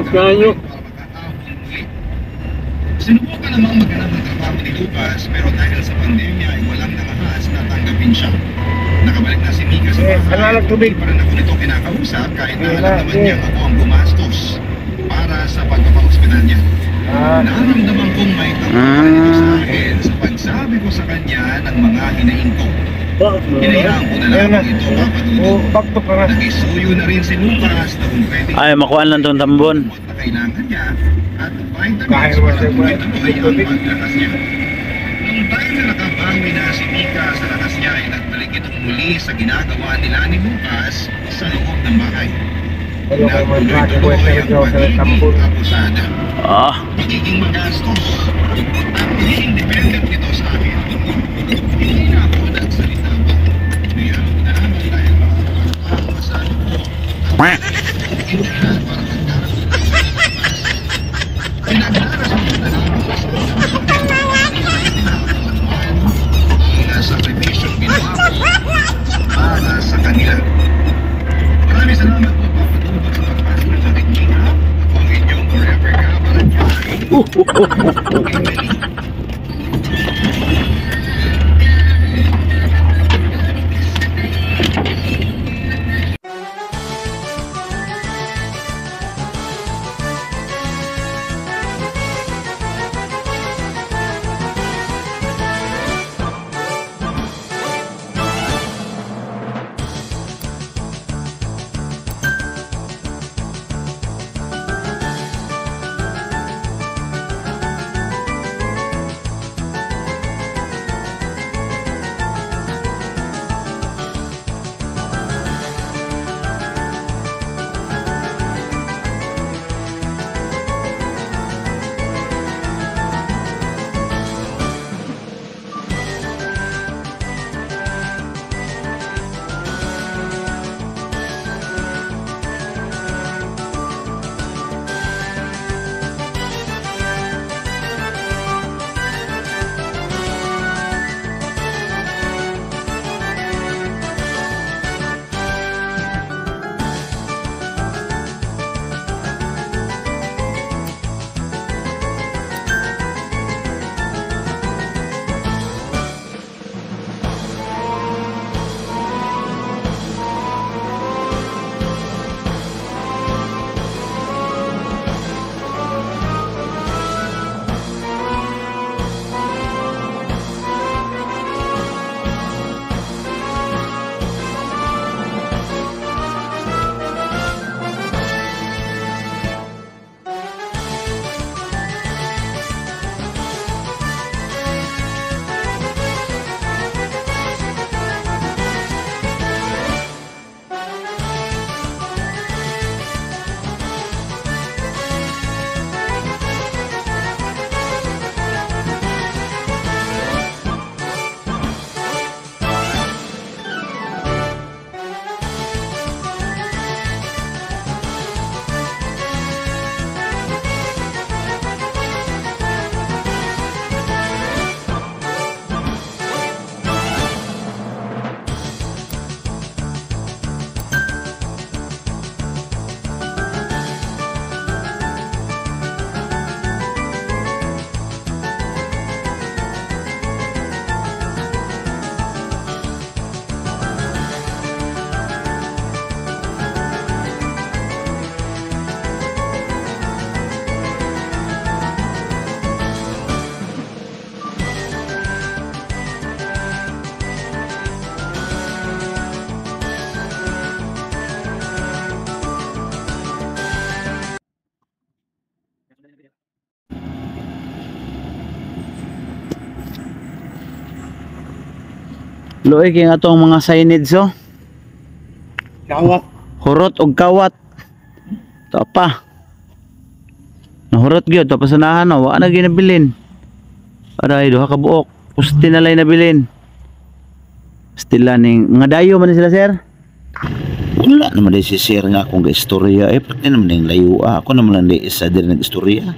Bilis kayo. Sinubukan namang maghanap ng trabaho ni Lucas, pero dahil sa pandemya ay walang nakahas na tanggapin siya. Nakabalik na si Mika sa bahay. Hindi pa rin ako nito kinakausap kahit na alam naman niya ako ang gumastos para sa pagpapahospital niya. Naramdaman kong may tapakan ito sa akin sa pagsabi ko sa kanya ng mga hinaing ko. Hinayaan ko na lamang ito papadudod. Nag-isuyo na rin si Lucas na kung pwede ay makuha lang itong tambon. na kailangan niya at vitamins para tuloy-tuloy ang paglakas niya. Nung time na nakabawi na si Mika sa lakas niya ay nagbalik itong muli sa ginagawa nila ni Lucas sa loob ng bahay. Nagtuloy-tuloy ang pagiging abusada, pagiging magastos, at pagiging dependent nito sa akin. Hindi na ako nagsalita pa. Ngayon na naman dahil makakapagpapasalo ko ang inulan para magkaroon ng labas. Pinagdarasal ko na lang sa ang sakripisyong ginawa ko para sa kanila. Maraming salamat po papatulog sa pagpasok sa aking ina. Ako ang inyong forever kabarangay. Emily. Luoy king atong mga signage oh. Kawat. Hurot og kawat. Ito pa. Nahurot gyud tapos sanahan no, wa na ginabilin. Aray duha ka buok. Pusti na lay nabilin. Stila ning mga dayo man sila sir. Wala naman din si sir nga akong istorya pati naman yung layo ako naman lang di isa din nag-istorya.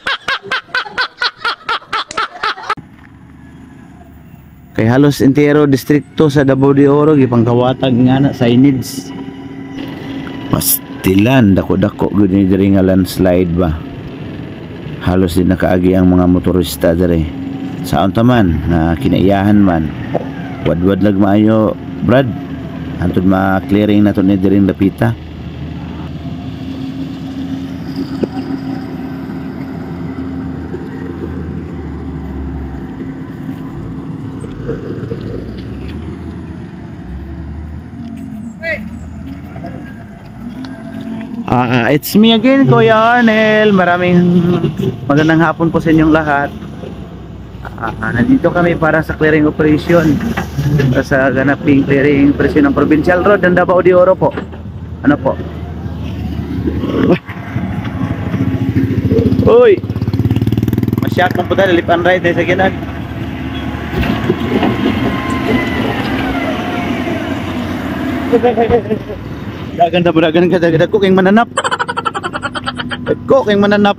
Kay halos entero distrikto sa Davao de Oro gipangkawatag nga na signage. Tilan, dako-dako gud ni diri nga landslide ba. Halos din nakaagi ang mga motorista diri. Saon ta man nga kinaiyahan man. Wadwad lag maayo, Brad. Antod ma-clearing nato ni diri dapita. It's me again, Kuya Arnel. Maraming magandang hapon po sa inyong lahat. Nandito kami para sa clearing operation, sa ganaping clearing operation ng Provincial Road ng Davao de Oro po. Ano po? Uy! Masyak kong puta, lip and right sa ginag. Dagan ka dagko kayong mananap. Dagko kayong mananap.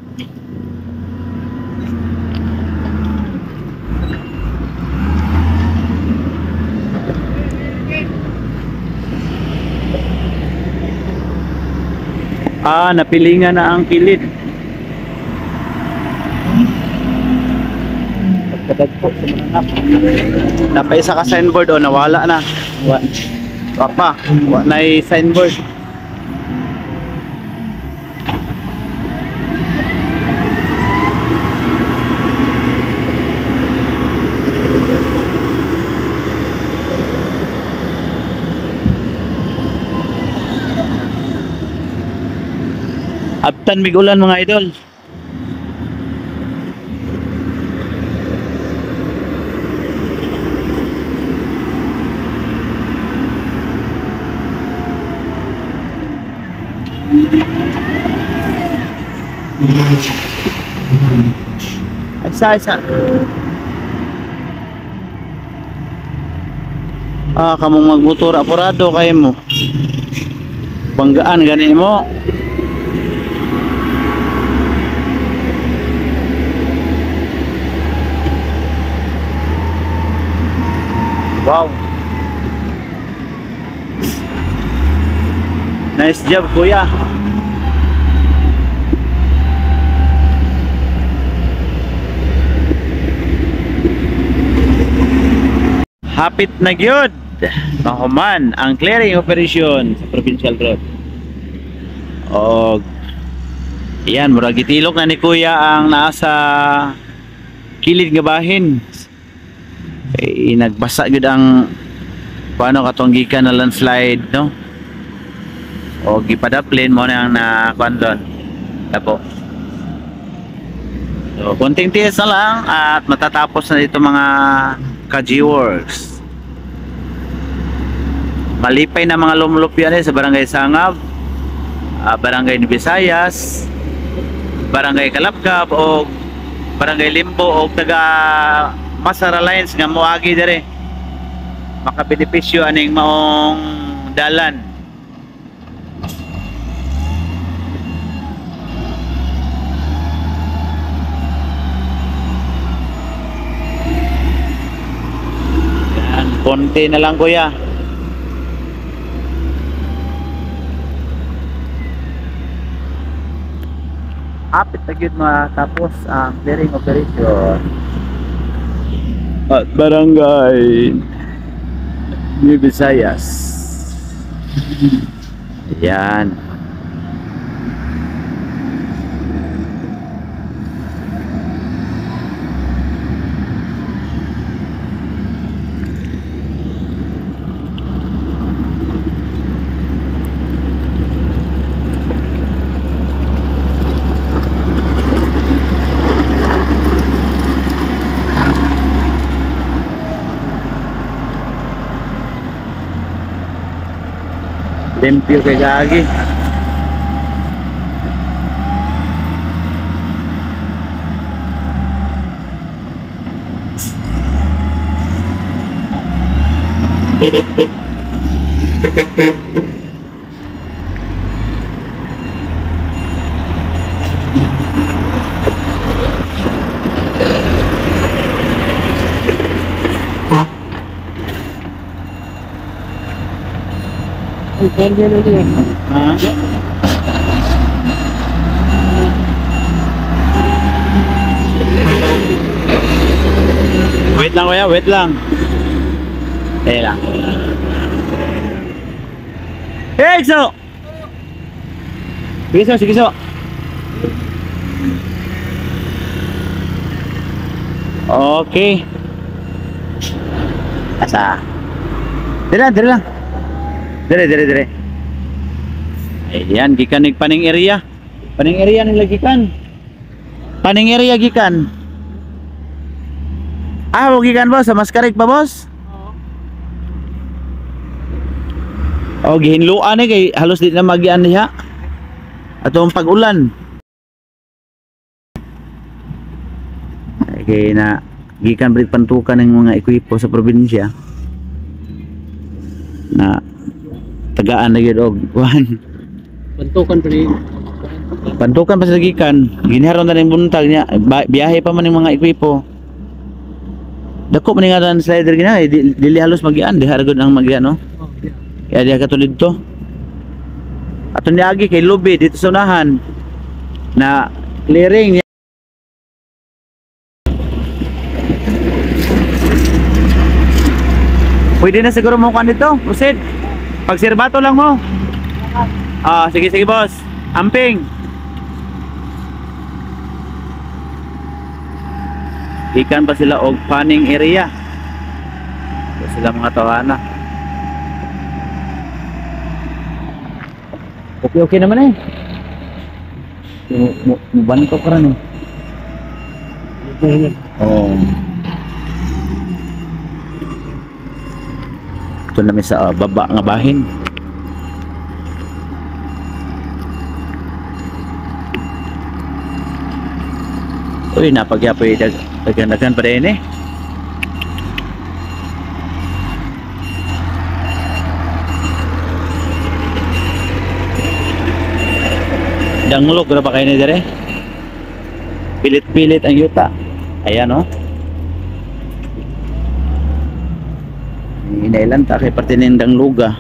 Napilingan na ang kilid. Pagkadagko sa mananap. Napaisa ka signboard o nawala na. Papa, wala na signboard. Abtan migulan mga idol. Isa. Kamong magmotor apurado kayo mo. Banggaan ganin mo. Wow. Nice job, kuya. Hapit na gyud mahuman ang clearing operation sa Provincial Road. Og yan, murag gitilok na ni kuya ang nasa kilid nga bahin. Nagbasa gyud ang paano katong gikan na landslide, no? O gipadaplin mo na ang nakondon. Tapo. So, konting tiis na lang at matatapos na dito mga ka-G-Works. Malipay na mga lumulupyan sa Barangay Sangab, Barangay Visayas, Barangay Kalapkap o Barangay Limbo o taga Masara Lines nga moagi dire. Makabenepisyo aning maong dalan. Yan, konti na lang kuya. Hapit na gyud matapos ang clearing operation at Barangay Visayas. Ayan. Limpyo kay gagi. Ha? kuya, wait lang. Lang. Hey, so. Sige so. Okay. Asa. Dire lang. Dire. Ayan, gikan ning paning area. Paning area nila gikan. Paning area gikan. Gikan boss, sa Mascarig pa boss? Oo. Gihinluan eh, kay halos di na magian niya. Atong pag-ulan. Kaya na gikan balik pantukan ng mga ekwipo sa probinsya na tagaan na yun og pantukan pa sa gikan giniharon na ng buntag niya biyahe pa man ng mga ekwipo dako man nga dan slider gina dili halos magian di haragod ang magian no kaya di katulid to aton niagi kay lobby dito sa unahan na clearing. Pwede na siguro mo kan dito, proceed. Pagsirbato lang mo. Sige boss. Amping. Ikan pa sila og panning area. So sila mga tawana. Okay naman eh. Muban ko pa rin eh. Ito namin sa baba nga bahin. Uy, napagyapoy dagan pa rin eh. Danglog na ba kayo na dire? Pilit-pilit ang yuta. Ayan o. Inailan ta kay partinindang luga.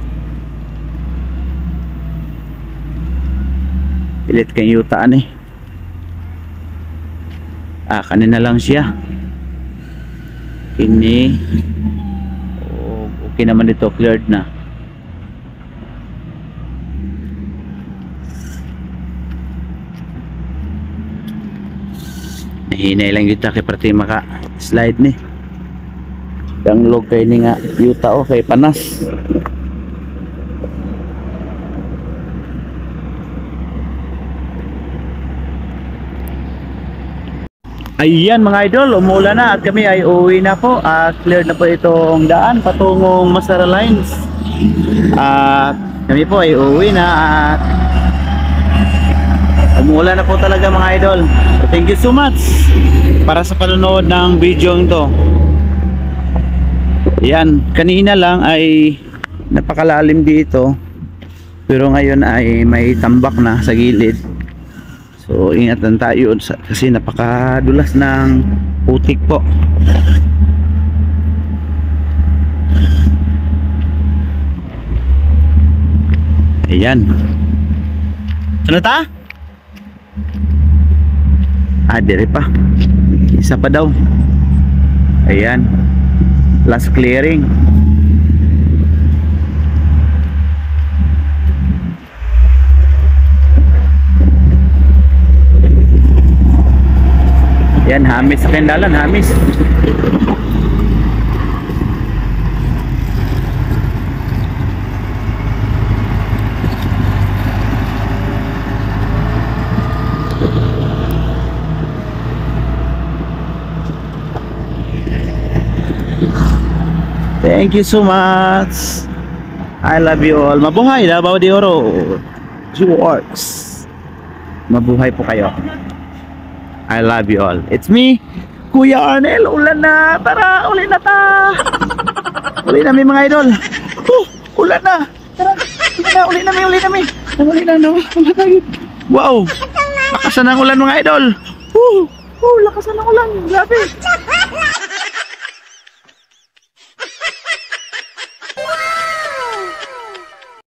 Pilit kang yutaan eh. Kanina lang siya. Ini okay naman dito, cleared na. Hinay lang yuta kay parti maka slide ni. Ang log kay ni nga yuta o kay panas. Ayan mga idol, umulan na at kami ay uuwi na po at cleared na po itong daan patungong Masara Lines. At kami po ay uuwi na at umulan na po talaga mga idol. So, thank you so much para sa panonood ng video ito. Yan, kanina lang ay napakalalim dito pero ngayon ay may tambak na sa gilid. So ingatan tayo kasi napakadulas ng putik po. Ayan. Ano ta? Dire pa. Isa pa daw. Ayan. Last clearing. Yan, hamis sa kendalan, hamis. Thank you so much. I love you all. Mabuhay Davao de Oro. Works. Mabuhay po kayo. I love you all. It's me, Kuya Arnel. Ulan na. Tara, uli na ta. Uli na mga idol. Ulan na. Tara, uli na. Uli na, no? Wow. Lakasan ng ulan mga idol. Lakasan ng ulan. Grabe.